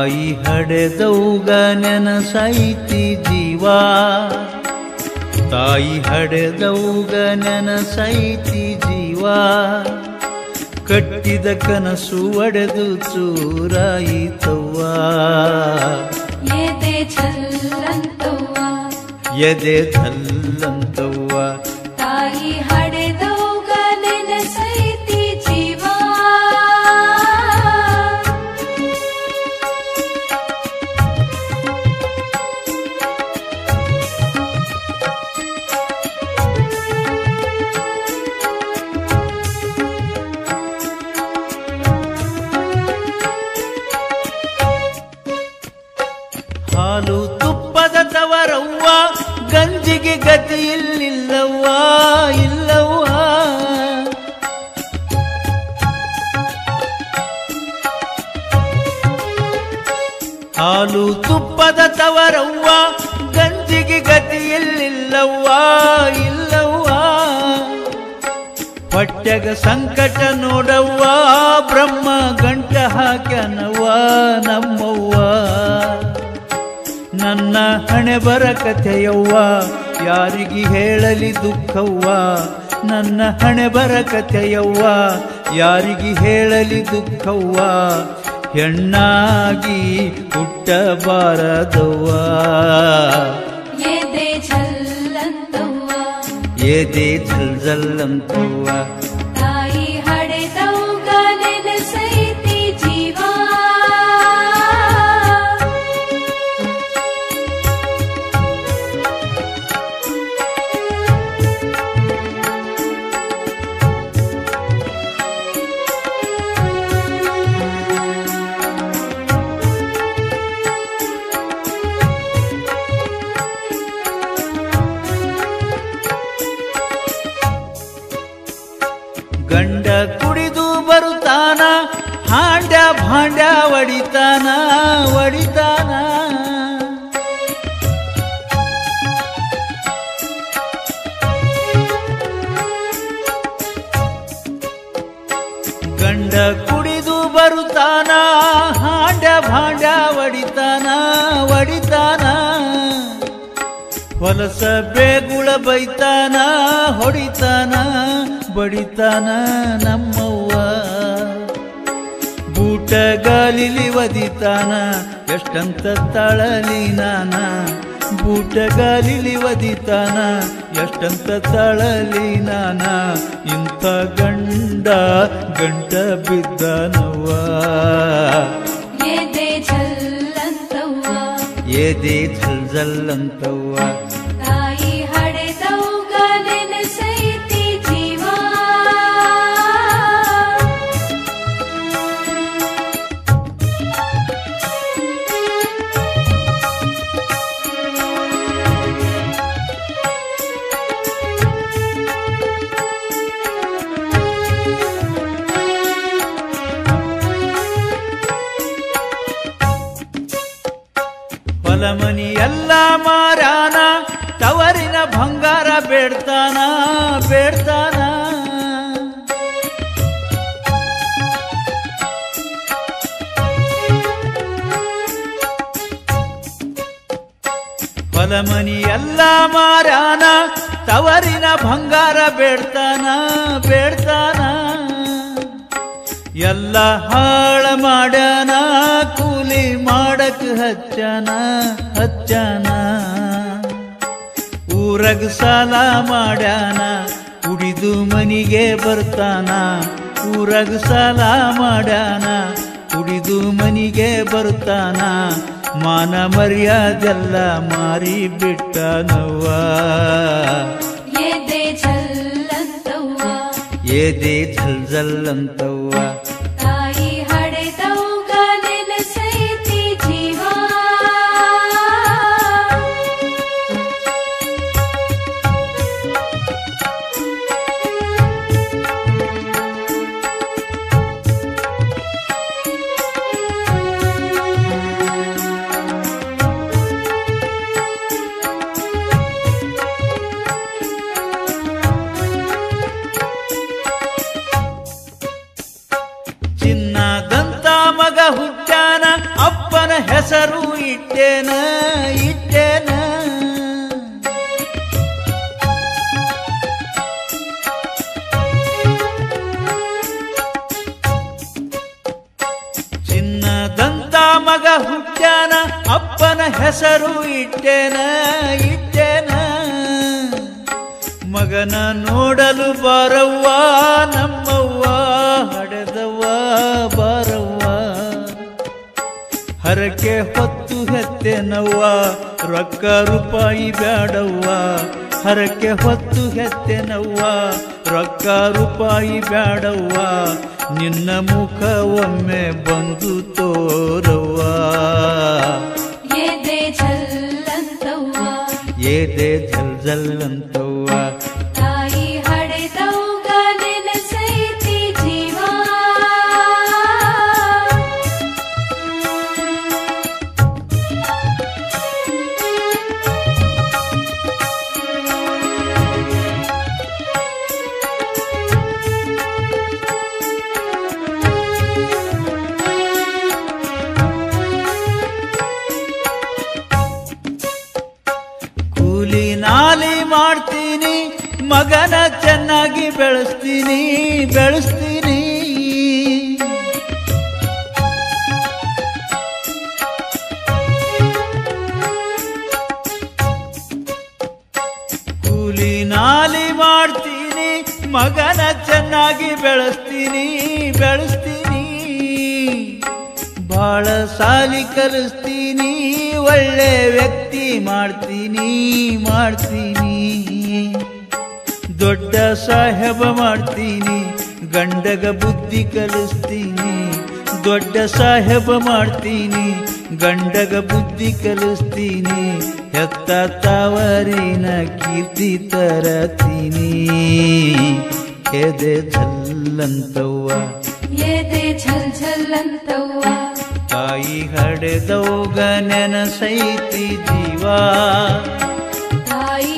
ತಾಯಿ ಹಡೆದೌಗ ನೆನಸೈತಿ ಜೀವ, ತಾಯಿ ಹಡೆದೌಗ ನೆನಸೈತಿ ಜೀವ, ಕಟ್ಟಿದ ಕನಸು ಒಡೆದು ಚೂರಾಯಿತವ್ವ, ಎದೆ ಛಲ್ಲಂತವ್ವ, ಎದೆ ಛಲ್ಲಂತವ್ವ, ತಾಯಿ ಹಡೆದೌಗ ನೆನಸೈತಿ ಜೀವ. ಹಾಲು ತುಪ್ಪದ ತವರವ್ವ, ಗಂಜಿಗೆ ಗತಿ ಇಲ್ಲಿಲ್ಲವ್ವ, ಇಲ್ಲವ್ವ. ಹಾಲು ತುಪ್ಪದ ತವರವ್ವ, ಗಂಜಿಗೆ ಗತಿ ಇಲ್ಲಿಲ್ಲವ್ವ, ಇಲ್ಲವ್ವ. ಹೊಟ್ಟೆಗ ಸಂಕಟ ನೋಡವ್ವ, ಬ್ರಹ್ಮ ಗಂಟ ಹಾಕ್ಯಾನವ್ವ ನಮ್ಮವ್ವ. ನನ್ನ ಹಣೆ ಬರ ಕಥೆಯವ್ವ, ಯಾರಿಗೆ ಹೇಳಲಿ ದುಃಖವ್ವ, ನನ್ನ ಹಣೆ ಬರ ಕಥೆಯವ್ವ, ಯಾರಿಗೆ ಹೇಳಲಿ ದುಃಖವ್ವ. ಹೆಣ್ಣಾಗಿ ಹುಟ್ಟಬಾರದವ್ವ, ಎದೆ ಛಲ್ಲಂತವ್ವ, ಎದೆ ಝಲ್ ಝಲ್ಲಂತವ್ವ, ತಾಯಿ ಹಡೆದೌಗ ನೆನಸೈತಿ ಜೀವ. ಗಂಡ ಕುಡಿದು ಬರುತ್ತಾನ, ಹಾಂಡ ಭಾಂಡ ಒಡಿತಾನ, ಒಡಿತಾನ. ಗಂಡ ಕುಡಿದು ಬರುತ್ತಾನ, ಹಾಂಡ ಭಾಂಡ ಒಡಿತಾನ, ಒಡಿತಾನ. ಹೊಲಸ ಬೇಗುಳ ಬೈತಾನ, ಹೊಡಿತಾನ, ಬಡಿತಾನ ನಮ್ಮವ್ವ. ಬೂಟ ಗಾಲಿಲಿ ಒದಿತಾನ, ಎಷ್ಟಂತ ತಾಳಲಿ ನಾನ, ಬೂಟ ಗಾಲಿಲಿ ಒದಿತಾನ, ಎಷ್ಟಂತ ತಾಳಲಿ ನಾನ. ಇಂಥ ಗಂಡ ಗಂಟ ಬಿದ್ದನವ್ವ, ಎದೆ ಛಲ್ಲಂತವ್ವ, ಎದೆ ಝಲ್ ಝಲ್ಲಂತವ್ವ, ತಾಯಿ ಹಡೆದೌಗ ನೆನಸೈತಿ ಜೀವ. ಹೊಲಮನಿ ಎಲ್ಲ ಮಾರಾನ, ತವರಿನ ಬಂಗಾರ ಬೇಡ್ತಾನ, ಬೇಡ್ತಾನ. ಹೊಲಮನಿ ಎಲ್ಲ ಮಾರಾನ, ತವರಿನ ಬಂಗಾರ ಬೇಡ್ತಾನ, ಬೇಡ್ತಾನ. ಎಲ್ಲ ಹಾಳ ಮಾಡ್ಯಾನ, ಕೂಲಿ ಮಾಡಕ್ ಹಚ್ಚನ, ಹಚ್ಚನ. ಊರಗ ಸಾಲ ಮಾಡ್ಯಾನ, ಕುಡಿದು ಮನಿಗೆ ಬರ್ತಾನ, ಊರಗ ಸಾಲ ಮಾಡ್ಯಾನ, ಕುಡಿದು ಮನಿಗೆ ಬರ್ತಾನ. ಮಾನ ಮರ್ಯಾದೆಲ್ಲ ಮಾರಿ ಬಿಟ್ಟನವ್ವ, ಎದೆ ಛಲ್ಲಂತವ್ವ, ಎದೆ ಝಲ್ ಝಲ್ಲಂತವ್ವ, ತಾಯಿ ಹಡೆದೌಗ ನೆನಸೈತಿ ಜೀವ. ಇಟ್ಟೇನ ಇಟ್ಟೇನ ಚಿನ್ನದಂತ ಮಗ ಹುಟ್ಟ್ಯಾನ ಅಪ್ಪನ ಹೆಸರು ಇಟ್ಟೇನ ಇಟ್ಟೇನ ಮಗನ ನೋಡಲು ಬಾರವ್ವ ನಮ್ಮವ್ವ ಹಡೆದವ್ವ ಬಾರವ್ವ ಹರಕೆ ಹೊತ್ತು ಹೆತ್ತೆನವ್ವ ರೊಕ್ಕ ರೂಪಾಯಿ ಬ್ಯಾಡವ್ವ ಹರಕೆ ಹೊತ್ತು ಹೆತ್ತೆನವ್ವ ರೊಕ್ಕ ರೂಪಾಯಿ ಬ್ಯಾಡವ್ವ ನಿನ್ನ ಮುಖ ಒಮ್ಮೆ ಬಂದು ತೋರವ್ವ ಎದೆ ಝಲ್ಲಂತವ್ವ ಏದೆ ಝಲ್ ಝಲ್ಲಂತವ್ವ ತಾಯಿ ಹಡೆದವ್ಗ ನೆನಸೈತಿ ಜೀವ ಕೂಲಿ ನಾಲಿ ಮಾಡ್ತೀನಿ ಮಗನ ಚೆನ್ನಾಗಿ ಬೆಳೆಸ್ತೀನಿ ಬೆಳೆಸ್ತೀನಿ ಕೂಲಿ ನಾಲಿ ಮಾಡ್ತೀನಿ ಮಗನ ಚೆನ್ನಾಗಿ ಬೆಳೆಸ್ತೀನಿ ಬೆಳೆಸ್ತೀನಿ ಬಾಳ ಸಾಲಿ ಕಲಿಸ್ತೀನಿ ಒಳ್ಳೆ ವ್ಯಕ್ತಿ ಮಾಡ್ತೀನಿ ಮಾಡ್ತೀನಿ ದೊಡ್ಡ ಸಾಹೇಬ ಮಾಡ್ತೀನಿ ಗಂಡಗ ಬುದ್ಧಿ ಕಲಿಸ್ತೀನಿ ದೊಡ್ಡ ಸಾಹೇಬ ಮಾಡ್ತೀನಿ ಗಂಡಗ ಬುದ್ಧಿ ಕಲಿಸ್ತೀನಿ ಹೆತ್ತ ತಾವರಿನ ಕೀರ್ತಿ ತರತೀನಿ ಎದೆ ಝಲ್ಲಂತವ್ವ ಎದೆ ಝಲ್ ಝಲ್ಲಂತವ್ವ ತಾಯಿ ಹಡೆದವ್ಗ ನೆನಸೈತಿ ಜೀವ ತಾಯಿ